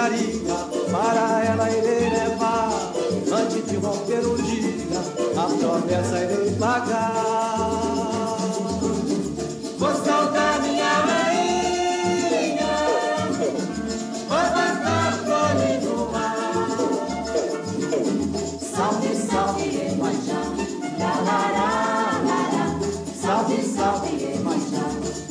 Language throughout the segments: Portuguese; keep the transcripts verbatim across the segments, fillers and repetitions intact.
pedraria, para ela irei levar. Antes de romper o dia, a promessa irei pagar. Vou saudar minha rainha, vou botar flores no mar. Salve, salve, Iemanjá, lá, lá, lá, lá, lá. Salve, salve, Iemanjá.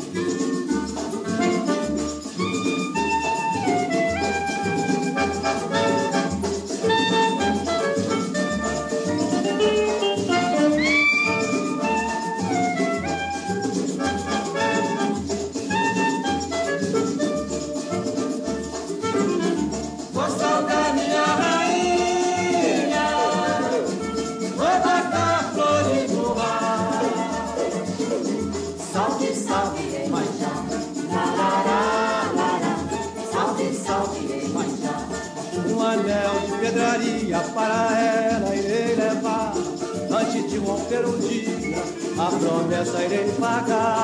Pedraria, para ela irei levar. Antes de romper o dia, a promessa irei pagar.